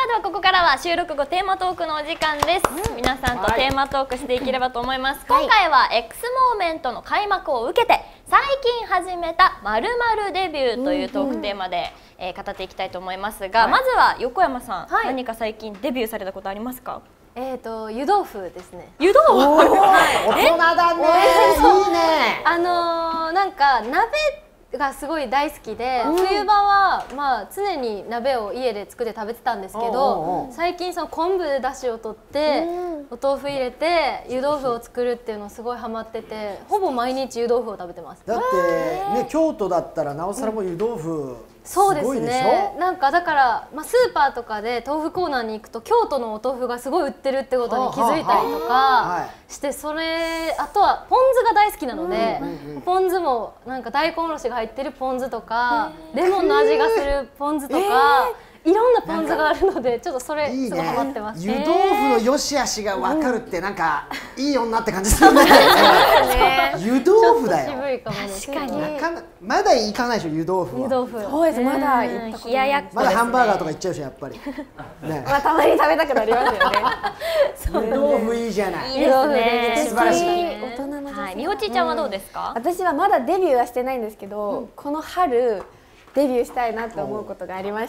あではここからは収録後テーマトークのお時間です。皆さんとテーマトークしていければと思います。今回は X モーメントの開幕を受けて最近始めた〇〇デビューというトークテーマで語っていきたいと思いますが、まずは横山さん、何か最近デビューされたことありますか？ 湯豆腐ですね。 湯豆腐。 大人だね。いいね。 なんか鍋がすごい大好きで、冬場はまあ常に鍋を家で作って食べてたんですけど、最近その昆布で出汁を取ってお豆腐入れて湯豆腐を作るっていうのすごいハマってて、ほぼ毎日湯豆腐を食べてます。 だってね、京都だったらなおさらも湯豆腐そうですね。なんかだから、スーパーとかで豆腐コーナーに行くと京都のお豆腐がすごい売ってるってことに気づいたりとかして、それあとはポン酢が大好きなので、ポン酢もなんか大根おろしが入ってるポン酢とかレモンの味がするポン酢とか。いろんなポン酢があるので、ちょっとそれすごいハマってます。 湯豆腐の良し悪しが分かるってなんかいい女って感じするね。湯豆腐だよ。 渋いかもね。 確かに。 まだ行かないでしょ、湯豆腐は。 湯豆腐。 そうです。まだ行ったことない。 まだハンバーガーとか行っちゃうし、やっぱり。 まあたまに食べたくなりますよね。 湯豆腐いいじゃない。 いいですね。 素晴らしい。 大人の女性。 みほちちゃんはどうですか？ 私はまだデビューはしてないんですけど、この春デビューしたいなと思うことがありまして、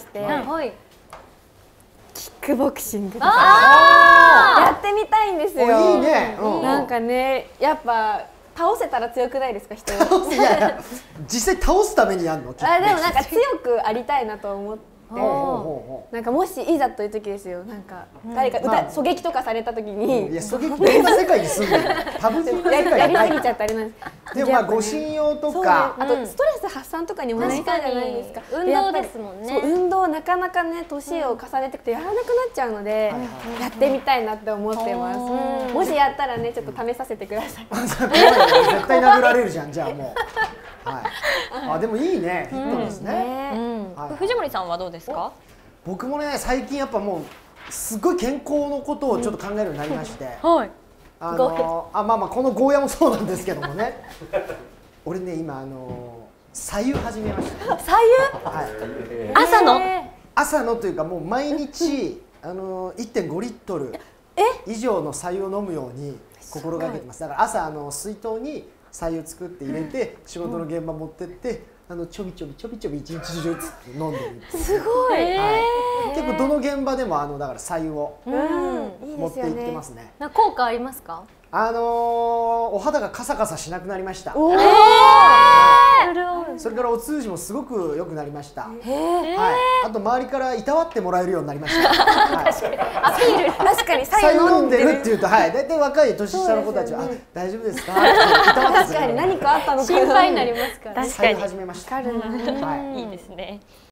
キックボクシングとかやってみたいんですよ。 いいね。 なんかね、やっぱ倒せたら強くないですか、人。 いやいや、実際倒すためにやるの？ でもなんか強くありたいなと思って。なんかもしいざという時ですよ、なんか誰か狙撃とかされた時に、 いや、狙撃どんな世界に住んでるの？多分やりすぎちゃってあれなんです。 でもまあ護身用とか、 あとストレス発散とかにもなりたいじゃないですか。 運動ですもんね。 運動なかなかね、年を重ねていくとやらなくなっちゃうので、やってみたいなって思ってます。もしやったらね、ちょっと試させてください。 絶対殴られるじゃん、じゃあもう。はい。あ、でもいいね、フィットネスね。 藤森さんはどうですか？ 僕もね、最近やっぱもうすごい健康のことをちょっと考えるようになりまして、まあこのゴーヤもそうなんですけどもね。俺ね、今白湯始めました。 白湯？ はい。朝のというかもう毎日1.5リットル以上の白湯を飲むように心がけてます。だから朝水筒に白湯作って入れて仕事の現場持ってってちょびちょび一日中飲んでる。 すごい。 結構どの現場でもだから白湯を持って行ってますね。 効果ありますか？ お肌がカサカサしなくなりました。それからお通じもすごく良くなりました。あと周りからいたわってもらえるようになりました。 確かに白湯飲んでるっていうと、大体若い年下の子たちは「大丈夫ですか？」 確かに何かあったのか心配になりますから。 白湯始めました。 いいですね。